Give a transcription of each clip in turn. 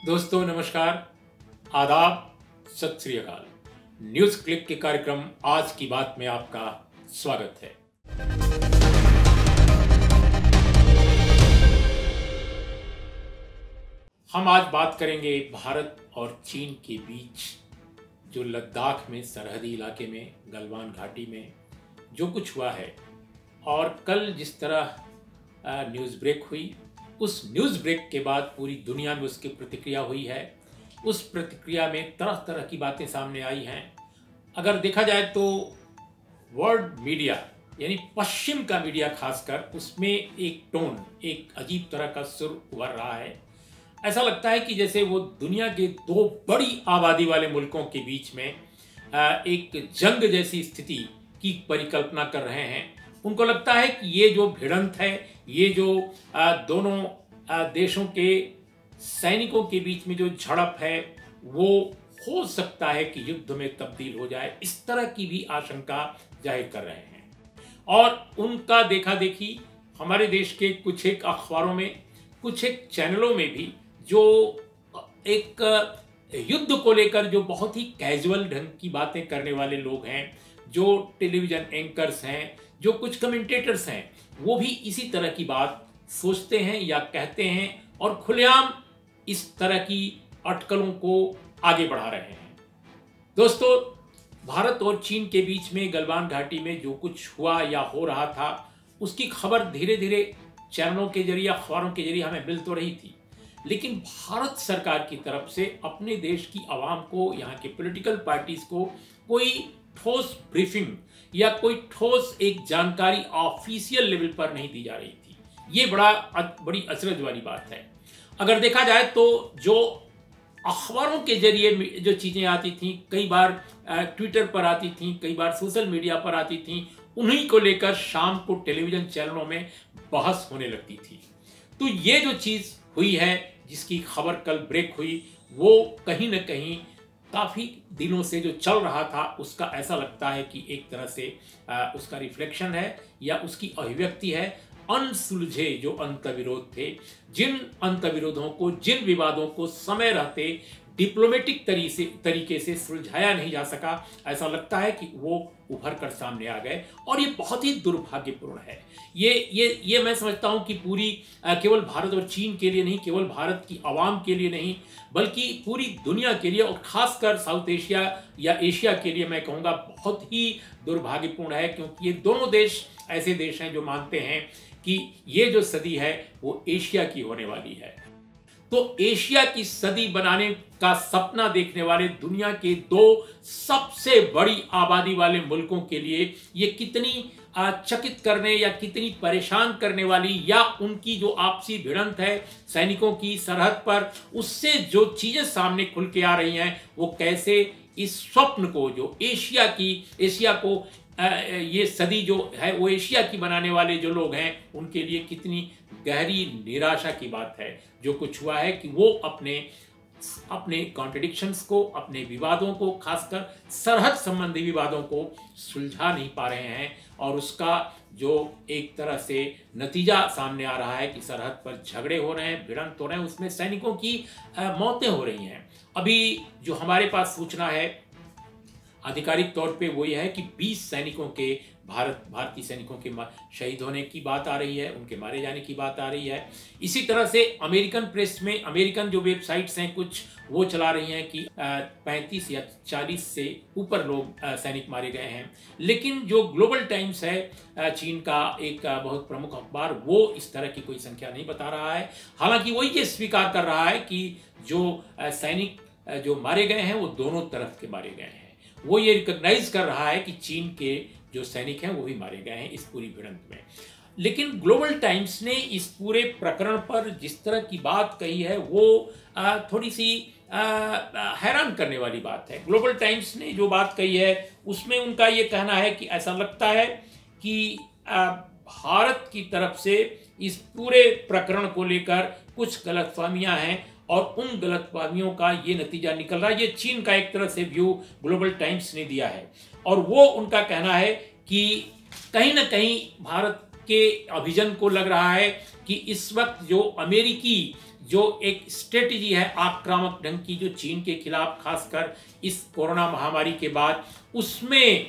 दोस्तों नमस्कार, आदाब, सत श्री अकाल। न्यूज क्लिक के कार्यक्रम आज की बात में आपका स्वागत है। हम आज बात करेंगे भारत और चीन के बीच जो लद्दाख में सरहदी इलाके में गलवान घाटी में जो कुछ हुआ है और कल जिस तरह न्यूज़ ब्रेक हुई, उस न्यूज़ ब्रेक के बाद पूरी दुनिया में उसकी प्रतिक्रिया हुई है। उस प्रतिक्रिया में तरह तरह की बातें सामने आई हैं। अगर देखा जाए तो वर्ल्ड मीडिया यानी पश्चिम का मीडिया खासकर, उसमें एक टोन, एक अजीब तरह का सुर उभर रहा है। ऐसा लगता है कि जैसे वो दुनिया के दो बड़ी आबादी वाले मुल्कों के बीच में एक जंग जैसी स्थिति की परिकल्पना कर रहे हैं। उनको लगता है कि ये जो भिड़ंत है, ये जो दोनों देशों के सैनिकों के बीच में जो झड़प है, वो हो सकता है कि युद्ध में तब्दील हो जाए। इस तरह की भी आशंका जाहिर कर रहे हैं और उनका देखा देखी हमारे देश के कुछ एक अखबारों में, कुछ एक चैनलों में भी जो एक युद्ध को लेकर जो बहुत ही कैजुअल ढंग की बातें करने वाले लोग हैं, जो टेलीविजन एंकर्स हैं, जो कुछ कमेंटेटर्स हैं, वो भी इसी तरह की बात सोचते हैं या कहते हैं और खुलेआम इस तरह की अटकलों को आगे बढ़ा रहे हैं। दोस्तों, भारत और चीन के बीच में गलवान घाटी में जो कुछ हुआ या हो रहा था, उसकी खबर धीरे धीरे चैनलों के जरिए, अखबारों के जरिए हमें मिल तो रही थी, लेकिन भारत सरकार की तरफ से अपने देश की आवाम को, यहाँ के पॉलिटिकल पार्टीज को कोई ठोस ब्रीफिंग या कोई ठोस एक जानकारी ऑफिशियल लेवल पर नहीं दी जा रही थी। ये बड़ी अचरज वाली बात है। अगर देखा जाए तो जो अखबारों के जरिए जो चीज़ें आती थीं, कई बार ट्विटर पर आती थीं, कई बार सोशल मीडिया पर आती थीं, उन्हीं को लेकर शाम को टेलीविज़न चैनलों में बहस होने लगती थी। तो ये जो चीज़ हुई है, जिसकी खबर कल ब्रेक हुई, वो कहीं ना कहीं काफ़ी दिनों से जो चल रहा था, उसका ऐसा लगता है कि एक तरह से उसका रिफ्लेक्शन है या उसकी अभिव्यक्ति है। अनसुलझे जो अंतर्विरोध थे, जिन अंतर्विरोधों को, जिन विवादों को समय रहते डिप्लोमेटिक तरीके से सुलझाया नहीं जा सका, ऐसा लगता है कि वो उभर कर सामने आ गए और ये बहुत ही दुर्भाग्यपूर्ण है। ये मैं समझता हूँ कि पूरी केवल भारत और चीन के लिए नहीं, केवल भारत की आवाम के लिए नहीं, बल्कि पूरी दुनिया के लिए और खासकर साउथ एशिया या एशिया के लिए मैं कहूँगा बहुत ही दुर्भाग्यपूर्ण है, क्योंकि ये दोनों देश ऐसे देश हैं जो मानते हैं कि ये जो सदी है वो एशिया की होने वाली है। तो एशिया की सदी बनाने का सपना देखने वाले दुनिया के दो सबसे बड़ी आबादी वाले मुल्कों के लिए ये कितनी चकित करने या कितनी परेशान करने वाली, या उनकी जो आपसी भिड़ंत है सैनिकों की सरहद पर, उससे जो चीजें सामने खुल के आ रही हैं, वो कैसे इस स्वप्न को, जो एशिया को ये सदी जो है वो एशिया की बनाने वाले जो लोग हैं, उनके लिए कितनी गहरी निराशा की बात है जो कुछ हुआ है कि वो अपने कॉन्ट्रडिक्शंस को, अपने विवादों को, खासकर सरहद संबंधी विवादों को सुलझा नहीं पा रहे हैं और उसका जो एक तरह से नतीजा सामने आ रहा है कि सरहद पर झगड़े हो रहे हैं, भिड़ंत हो रहे हैं, उसमें सैनिकों की मौतें हो रही हैं। अभी जो हमारे पास सूचना है आधिकारिक तौर पे वो ये है कि 20 सैनिकों के भारतीय सैनिकों के शहीद होने की बात आ रही है, उनके मारे जाने की बात आ रही है। इसी तरह से अमेरिकन प्रेस में, अमेरिकन जो वेबसाइट्स हैं कुछ, वो चला रही हैं कि 35 या 40 से ऊपर लोग सैनिक मारे गए हैं। लेकिन जो ग्लोबल टाइम्स है, चीन का एक बहुत प्रमुख अखबार, वो इस तरह की कोई संख्या नहीं बता रहा है। हालांकि वो ये स्वीकार कर रहा है कि जो सैनिक जो मारे गए हैं वो दोनों तरफ के मारे गए हैं। वो ये रिकॉग्नाइज कर रहा है कि चीन के जो सैनिक हैं वो भी मारे गए हैं इस पूरी भिड़ंत में। लेकिन ग्लोबल टाइम्स ने इस पूरे प्रकरण पर जिस तरह की बात कही है, वो थोड़ी सी हैरान करने वाली बात है। ग्लोबल टाइम्स ने जो बात कही है उसमें उनका ये कहना है कि ऐसा लगता है कि भारत की तरफ से इस पूरे प्रकरण को लेकर कुछ गलतफहमियां हैं और उन गलतफहमियों का ये नतीजा निकल रहा है। ये चीन का एक तरह से व्यू ग्लोबल टाइम्स ने दिया है और वो उनका कहना है कि कहीं ना कहीं भारत के अभिजन को लग रहा है कि इस वक्त जो अमेरिकी जो एक स्ट्रेटेजी है आक्रामक ढंग की जो चीन के खिलाफ खासकर इस कोरोना महामारी के बाद, उसमें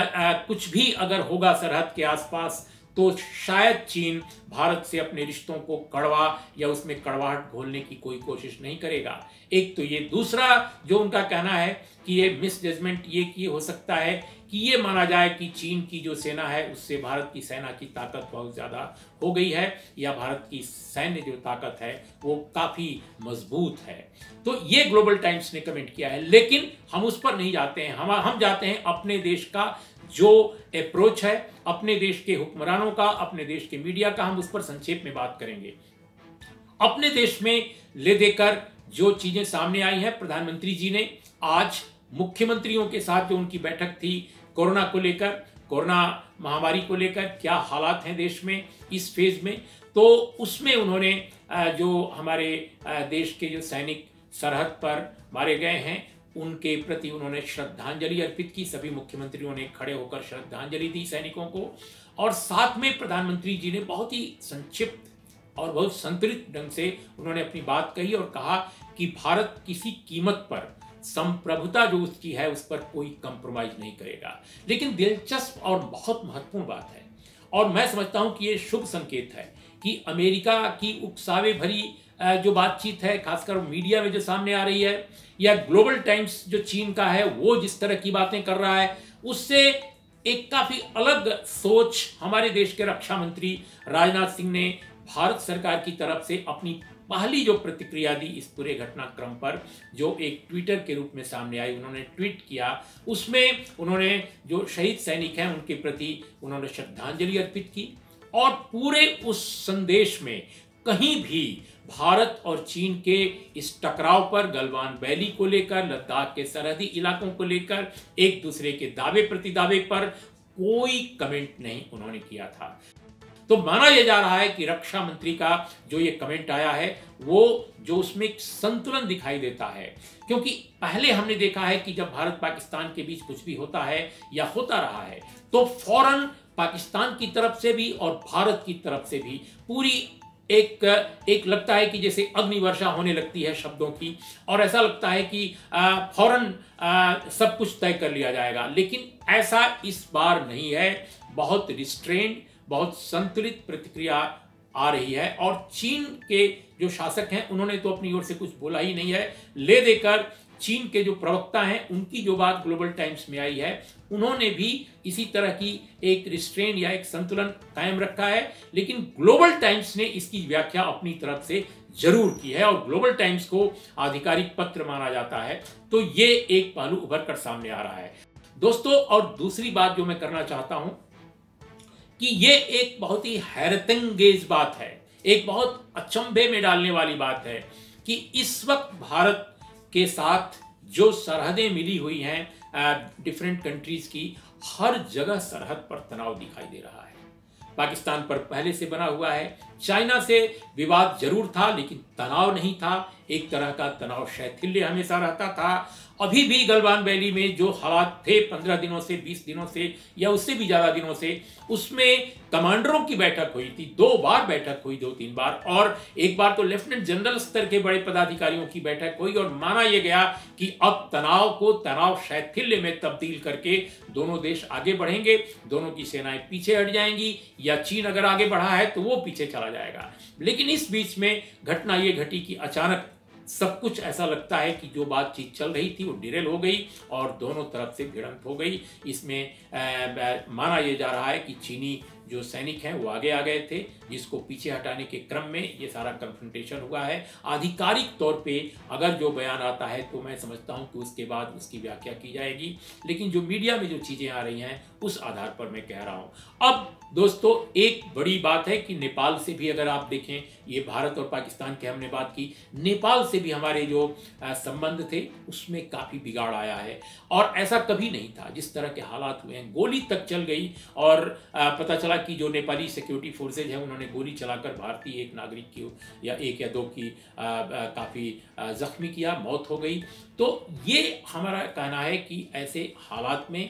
कुछ भी अगर होगा सरहद के आसपास तो शायद चीन भारत से अपने रिश्तों को कड़वा या उसमें कड़वाहट घोलने की कोई कोशिश नहीं करेगा। एक तो ये, दूसरा जो उनका कहना है कि ये मिसजजमेंट ये हो सकता है कि ये माना जाए कि चीन की जो सेना है उससे भारत की सेना की ताकत बहुत ज़्यादा हो गई है या भारत की सैन्य जो ताकत है वो काफ़ी मजबूत है। तो ये ग्लोबल टाइम्स ने कमेंट किया है, लेकिन हम उस पर नहीं जाते हैं। हम जाते हैं अपने देश का जो अप्रोच है, अपने देश के हुक्मरानों का, अपने देश के मीडिया का, हम उस पर संक्षेप में बात करेंगे। अपने देश में ले देकर जो चीजें सामने आई हैं, प्रधानमंत्री जी ने आज मुख्यमंत्रियों के साथ जो उनकी बैठक थी कोरोना को लेकर, कोरोना महामारी को लेकर क्या हालात हैं देश में इस फेज में, तो उसमें उन्होंने जो हमारे देश के जो सैनिक सरहद पर मारे गए हैं उनके प्रति उन्होंने श्रद्धांजलि अर्पित की। सभी मुख्यमंत्रियों ने खड़े होकर श्रद्धांजलि दी सैनिकों को, और साथ में प्रधानमंत्री जी ने बहुत ही संक्षिप्त और बहुत संतुलित ढंग से उन्होंने अपनी बात कही और कहा कि भारत किसी कीमत पर संप्रभुता जो उसकी है उस पर कोई कंप्रोमाइज नहीं करेगा। लेकिन दिलचस्प और बहुत महत्वपूर्ण बात है, और मैं समझता हूं कि ये शुभ संकेत है कि अमेरिका की उकसावे भरी जो बातचीत है खासकर मीडिया में जो सामने आ रही है, या ग्लोबल टाइम्स जो चीन का है वो जिस तरह की बातें कर रहा है, उससे एक काफी अलग सोच हमारे देश के रक्षा मंत्री राजनाथ सिंह ने भारत सरकार की तरफ से अपनी पहली जो प्रतिक्रिया दी इस पूरे घटनाक्रम पर, जो एक ट्विटर के रूप में सामने आई, उन्होंने ट्वीट किया। उसमें उन्होंने जो शहीद सैनिक हैं उनके प्रति उन्होंने श्रद्धांजलि अर्पित की, और पूरे उस संदेश में कहीं भी भारत और चीन के इस टकराव पर, गलवान वैली को लेकर, लद्दाख के सरहदी इलाकों को लेकर, एक दूसरे के दावे प्रतिदावे पर कोई कमेंट नहीं उन्होंने किया था। तो माना यह जा रहा है कि रक्षा मंत्री का जो ये कमेंट आया है वो जो उसमें एक संतुलन दिखाई देता है, क्योंकि पहले हमने देखा है कि जब भारत पाकिस्तान के बीच कुछ भी होता है या होता रहा है तो फौरन पाकिस्तान की तरफ से भी और भारत की तरफ से भी पूरी एक लगता है कि जैसे अग्निवर्षा होने लगती है शब्दों की, और ऐसा लगता है कि फौरन सब कुछ तय कर लिया जाएगा। लेकिन ऐसा इस बार नहीं है, बहुत रिस्ट्रेंड, बहुत संतुलित प्रतिक्रिया आ रही है। और चीन के जो शासक हैं उन्होंने तो अपनी ओर से कुछ बोला ही नहीं है, ले देकर चीन के जो प्रवक्ता हैं उनकी जो बात ग्लोबल टाइम्स में आई है उन्होंने भी इसी तरह की एक रिस्ट्रेन या एक संतुलन कायम रखा है। लेकिन ग्लोबल टाइम्स ने इसकी व्याख्या अपनी तरफ से जरूर की है, और ग्लोबल टाइम्स को आधिकारिक पत्र माना जाता है। तो ये एक पहलू उभर कर सामने आ रहा है दोस्तों। और दूसरी बात जो मैं करना चाहता हूं कि ये एक बहुत ही हैरतंगेज बात है, एक बहुत अचंभे में डालने वाली बात है कि इस वक्त भारत के साथ जो सरहदें मिली हुई हैं डिफरेंट कंट्रीज की, हर जगह सरहद पर तनाव दिखाई दे रहा है। पाकिस्तान पर पहले से बना हुआ है, चाइना से विवाद जरूर था लेकिन तनाव नहीं था, एक तरह का तनाव शैथिल्य हमेशा रहता था। अभी भी गलवान वैली में जो हालात थे 15 दिनों से, 20 दिनों से या उससे भी ज्यादा दिनों से, उसमें कमांडरों की बैठक हुई थी, 2 बार बैठक हुई, 2-3 बार, और एक बार तो लेफ्टिनेंट जनरल स्तर के बड़े पदाधिकारियों की बैठक हुई, और माना यह गया कि अब तनाव को तनाव शैथिल्य में तब्दील करके दोनों देश आगे बढ़ेंगे, दोनों की सेनाएं पीछे हट जाएंगी, या चीन अगर आगे बढ़ा है तो वो पीछे चला जाएगा। लेकिन इस बीच में घटना ये घटी कि अचानक सब कुछ ऐसा लगता है कि जो बातचीत चल रही थी वो डिरेल हो गई और दोनों तरफ से भिड़ंत हो गई। इसमें माना यह जा रहा है कि चीनी जो सैनिक हैं वो आगे आ गए थे, जिसको पीछे हटाने के क्रम में ये सारा कन्फ्रंटेशन हुआ है। आधिकारिक तौर पे अगर जो बयान आता है तो मैं समझता हूं कि उसके बाद उसकी व्याख्या की जाएगी, लेकिन जो मीडिया में जो चीजें आ रही हैं उस आधार पर मैं कह रहा हूं। अब दोस्तों एक बड़ी बात है कि नेपाल से भी अगर आप देखें, ये भारत और पाकिस्तान की हमने बात की, नेपाल से भी हमारे जो संबंध थे उसमें काफी बिगाड़ आया है, और ऐसा कभी नहीं था जिस तरह के हालात हुए हैं। गोली तक चल गई और पता चला कि जो नेपाली सिक्योरिटी फोर्सेज है उन्होंने गोली चलाकर भारतीय एक नागरिक की या 1 या 2 की काफी जख्मी किया, मौत हो गई। तो ये हमारा कहना है कि ऐसे हालात में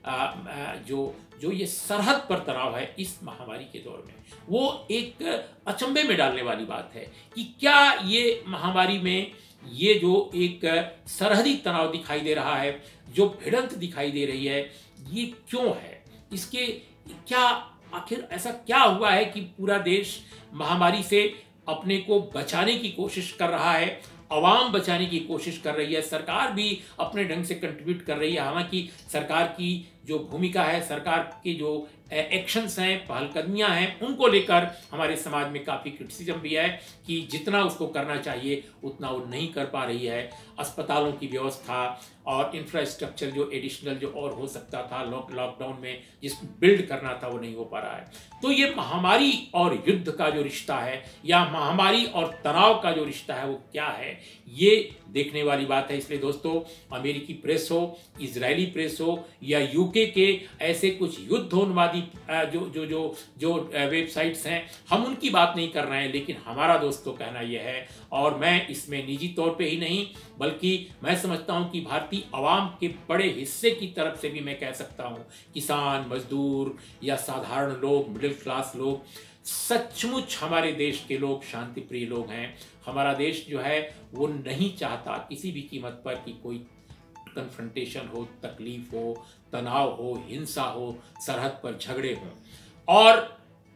जो जो ये सरहद पर तनाव है इस महामारी के दौर में, वो एक अचंभे में डालने वाली बात है कि क्या ये महामारी में ये जो एक सरहदी तनाव दिखाई दे रहा है, जो भिड़ंत दिखाई दे रही है, ये क्यों है? इसके क्या, आखिर ऐसा क्या हुआ है कि पूरा देश महामारी से अपने को बचाने की कोशिश कर रहा है, आवाम बचाने की कोशिश कर रही है, सरकार भी अपने ढंग से कंट्रीब्यूट कर रही है। हालांकि सरकार की जो भूमिका है, सरकार के जो एक्शंस हैं, पहलकदमियां हैं, उनको लेकर हमारे समाज में काफ़ी क्रिटिसिज्म भी है कि जितना उसको करना चाहिए उतना वो नहीं कर पा रही है। अस्पतालों की व्यवस्था और इंफ्रास्ट्रक्चर जो एडिशनल जो और हो सकता था लॉकडाउन में जिसको बिल्ड करना था वो नहीं हो पा रहा है। तो ये महामारी और युद्ध का जो रिश्ता है या महामारी और तनाव का जो रिश्ता है वो क्या है, ये देखने वाली बात है। इसलिए दोस्तों, अमेरिकी प्रेस हो, इजरायली प्रेस हो या यूके के ऐसे कुछ युद्धोन्मादी जो जो जो जो वेबसाइट्स हैं, हम उनकी बात नहीं कर रहे हैं, लेकिन हमारा दोस्तों कहना यह है, और मैं इसमें निजी तौर पे ही नहीं बल्कि मैं समझता हूं कि भारतीय आवाम के बड़े हिस्से की तरफ से भी मैं कह सकता हूं, किसान, मजदूर या साधारण लोग, मिडिल क्लास लोग, सचमुच हमारे देश के लोग शांति प्रिय लोग हैं। हमारा देश जो है वो नहीं चाहता किसी भी कीमत पर कि कोई कन्फ्रंटेशन हो, तकलीफ हो, तनाव हो, हिंसा हो, सरहद पर झगड़े हों। और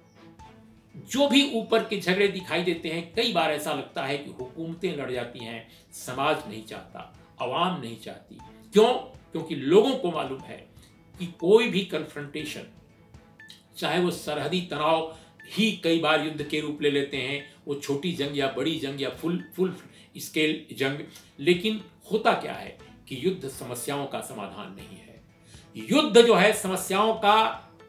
जो भी ऊपर के झगड़े दिखाई देते हैं, कई बार ऐसा लगता है कि हुकूमतें लड़ जाती हैं, समाज नहीं चाहता, आवाम नहीं चाहती। क्यों? क्योंकि लोगों को मालूम है कि कोई भी कन्फ्रंटेशन, चाहे वो सरहदी तनाव ही कई बार युद्ध के रूप ले लेते हैं, वो छोटी जंग या बड़ी जंग या फुल स्केल जंग, लेकिन होता क्या है कि युद्ध समस्याओं का समाधान नहीं है। युद्ध जो है समस्याओं का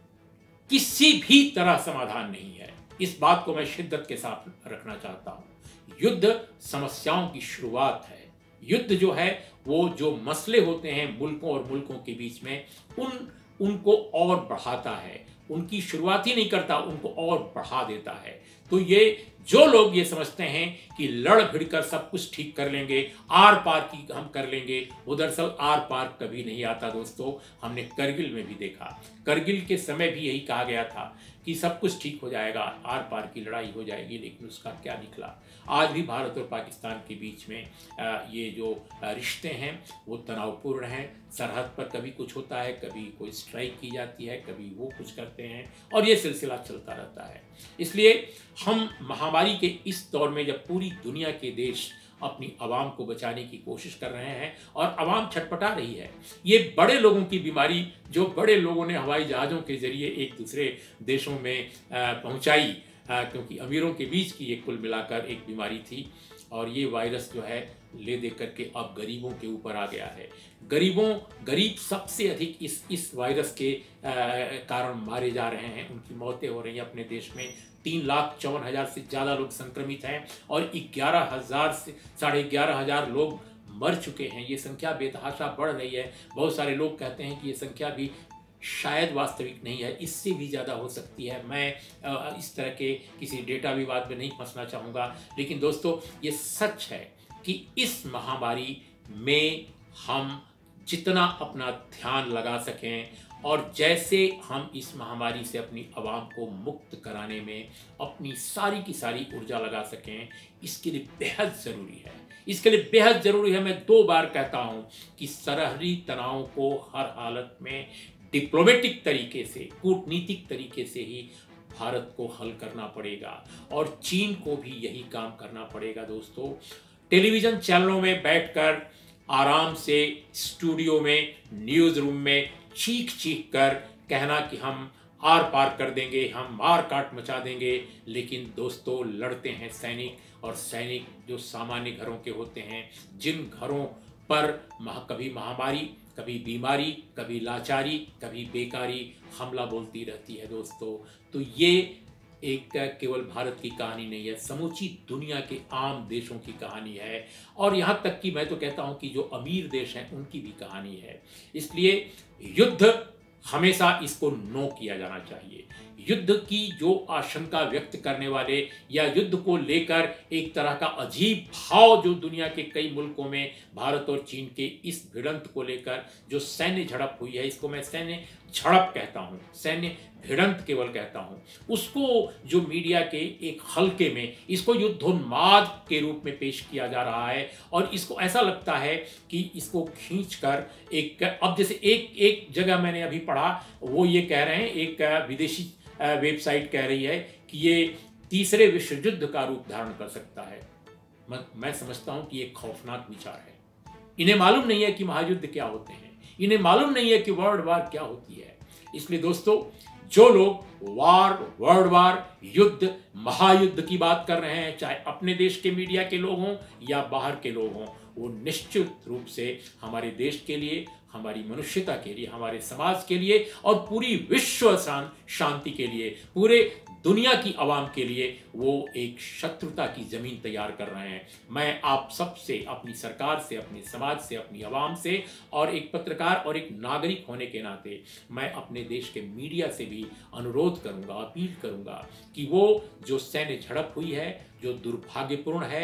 किसी भी तरह समाधान नहीं है। इस बात को मैं शिद्दत के साथ रखना चाहता हूं। युद्ध समस्याओं की शुरुआत है। युद्ध जो है वो जो मसले होते हैं मुल्कों और मुल्कों के बीच में, उनको और बढ़ाता है, उनकी शुरुआत ही नहीं करता, उनको और बढ़ा देता है। तो ये जो लोग ये समझते हैं कि लड़ भिड़ कर सब कुछ ठीक कर लेंगे, आर पार की हम कर लेंगे, वो दरअसल आर पार कभी नहीं आता दोस्तों। हमने करगिल में भी देखा, करगिल के समय भी यही कहा गया था कि सब कुछ ठीक हो जाएगा, आर पार की लड़ाई हो जाएगी, लेकिन उसका क्या निकला? आज भी भारत और पाकिस्तान के बीच में ये जो रिश्ते हैं वो तनावपूर्ण हैं। सरहद पर कभी कुछ होता है, कभी कोई स्ट्राइक की जाती है, कभी वो कुछ करते हैं, और ये सिलसिला चलता रहता है। इसलिए हम महामारी के इस दौर में, जब पूरी दुनिया के देश अपनी आवाम को बचाने की कोशिश कर रहे हैं और आवाम छटपटा रही है, ये बड़े लोगों की बीमारी जो बड़े लोगों ने हवाई जहाज़ों के जरिए एक दूसरे देशों में पहुंचाई, क्योंकि अमीरों के बीच की ये कुल मिलाकर एक बीमारी थी, और ये वायरस जो है ले दे करके अब गरीबों के ऊपर आ गया है। गरीब सबसे अधिक इस वायरस के कारण मारे जा रहे हैं, उनकी मौतें हो रही हैं। अपने देश में 3,54,000 से ज़्यादा लोग संक्रमित हैं और 11,000 से 11,500 लोग मर चुके हैं। ये संख्या बेतहाशा बढ़ रही है। बहुत सारे लोग कहते हैं कि ये संख्या भी शायद वास्तविक नहीं है, इससे भी ज़्यादा हो सकती है। मैं इस तरह के किसी डेटा विवाद में नहीं फंसना चाहूँगा, लेकिन दोस्तों ये सच है कि इस महामारी में हम जितना अपना ध्यान लगा सकें और जैसे हम इस महामारी से अपनी आवाम को मुक्त कराने में अपनी सारी की सारी ऊर्जा लगा सकें, इसके लिए बेहद ज़रूरी है। इसके लिए बेहद ज़रूरी है, मैं 2 बार कहता हूँ कि सरहदी तनाव को हर हालत में डिप्लोमेटिक तरीके से, कूटनीतिक तरीके से ही भारत को हल करना पड़ेगा, और चीन को भी यही काम करना पड़ेगा। दोस्तों, टेलीविज़न चैनलों में बैठकर आराम से स्टूडियो में, न्यूज़ रूम में चीख कर कहना कि हम आर पार कर देंगे, हम मार काट मचा देंगे, लेकिन दोस्तों लड़ते हैं सैनिक, और सैनिक जो सामान्य घरों के होते हैं, जिन घरों पर कभी महामारी, कभी बीमारी, कभी लाचारी, कभी बेकारी हमला बोलती रहती है दोस्तों। तो ये एक केवल भारत की कहानी नहीं है, समूची दुनिया के आम देशों की कहानी है, और यहाँ तक कि मैं तो कहता हूँ कि जो अमीर देश हैं उनकी भी कहानी है। इसलिए युद्ध हमेशा इसको नो किया जाना चाहिए। युद्ध की जो आशंका व्यक्त करने वाले या युद्ध को लेकर एक तरह का अजीब भाव जो दुनिया के कई मुल्कों में भारत और चीन के इस भिड़ंत को लेकर जो सैन्य झड़प हुई है, इसको मैं सैन्य झड़प कहता हूं, सैन्य भिड़ंत केवल कहता हूं, उसको जो मीडिया के एक हल्के में इसको युद्धोन्माद के रूप में पेश किया जा रहा है। और इसको ऐसा लगता है कि इसको खींचकर एक, अब जैसे एक जगह मैंने अभी पढ़ा, वो ये कह रहे हैं, एक विदेशी वेबसाइट कह रही है कि ये तीसरे विश्व युद्ध का रूप धारण कर सकता है। मैं समझता हूं कि ये खौफनाक विचार है। इन्हें मालूम नहीं है कि महायुद्ध क्या होते हैं, इन्हें मालूम नहीं है कि वर्ल्ड वार क्या होती है। इसलिए दोस्तों, जो लोग वार, वर्ल्ड वार, युद्ध, महायुद्ध की बात कर रहे हैं, चाहे अपने देश के मीडिया के लोग हों या बाहर के लोग हों, वो निश्चित रूप से हमारे देश के लिए, हमारी मनुष्यता के लिए, हमारे समाज के लिए और पूरी विश्व शांति के लिए, पूरे दुनिया की आवाम के लिए वो एक शत्रुता की जमीन तैयार कर रहे हैं। मैं आप सबसे, अपनी सरकार से, अपने समाज से, अपनी आवाम से और एक पत्रकार और एक नागरिक होने के नाते मैं अपने देश के मीडिया से भी अनुरोध करूंगा, अपील करूंगा कि वो जो सैन्य झड़प हुई है, जो दुर्भाग्यपूर्ण है,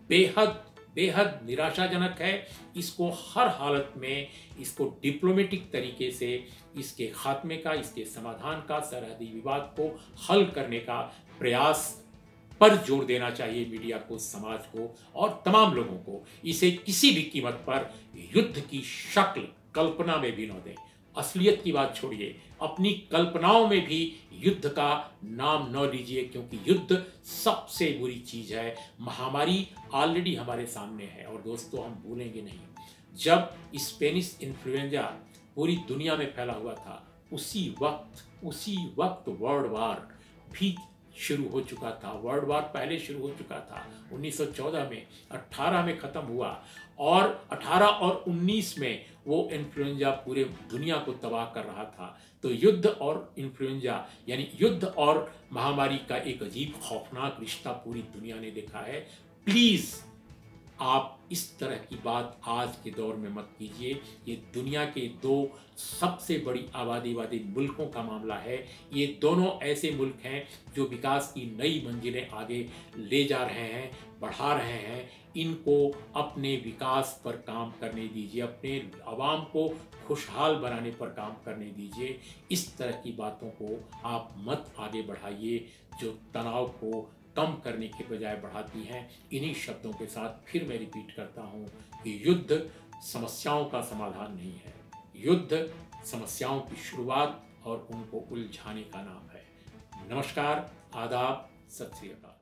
बेहद निराशाजनक है, इसको हर हालत में, इसको डिप्लोमेटिक तरीके से इसके खात्मे का, इसके समाधान का, सरहदी विवाद को हल करने का प्रयास पर जोर देना चाहिए मीडिया को, समाज को और तमाम लोगों को। इसे किसी भी कीमत पर युद्ध की शक्ल कल्पना में भी न दें। असलियत की बात छोड़िए, अपनी कल्पनाओं में भी युद्ध का नाम न लीजिए, क्योंकि युद्ध सबसे बुरी चीज है। महामारी ऑलरेडी हमारे सामने है और दोस्तों, हम भूलेंगे नहीं, जब स्पेनिश इन्फ्लुएंजा पूरी दुनिया में फैला हुआ था, उसी वक्त वर्ल्ड वार भी शुरू हो चुका था। वर्ल्ड वार पहले शुरू हो चुका था 1914 में, 18 में खत्म हुआ और 18 और 19 में वो इन्फ्लुएंजा पूरे दुनिया को तबाह कर रहा था। तो युद्ध और इन्फ्लुएंजा यानी युद्ध और महामारी का एक अजीब खौफनाक रिश्ता पूरी दुनिया ने देखा है। प्लीज आप इस तरह की बात आज के दौर में मत कीजिए। ये दुनिया के दो सबसे बड़ी आबादी वाले मुल्कों का मामला है। ये दोनों ऐसे मुल्क हैं जो विकास की नई मंजिलें आगे ले जा रहे हैं, बढ़ा रहे हैं। इनको अपने विकास पर काम करने दीजिए, अपने आवाम को खुशहाल बनाने पर काम करने दीजिए। इस तरह की बातों को आप मत आगे बढ़ाइए जो तनाव को कम करने के बजाय बढ़ाती हैं। इन्हीं शब्दों के साथ फिर मैं रिपीट करता हूं कि युद्ध समस्याओं का समाधान नहीं है, युद्ध समस्याओं की शुरुआत और उनको उलझाने का नाम है। नमस्कार, आदाब, सत श्री अकाल।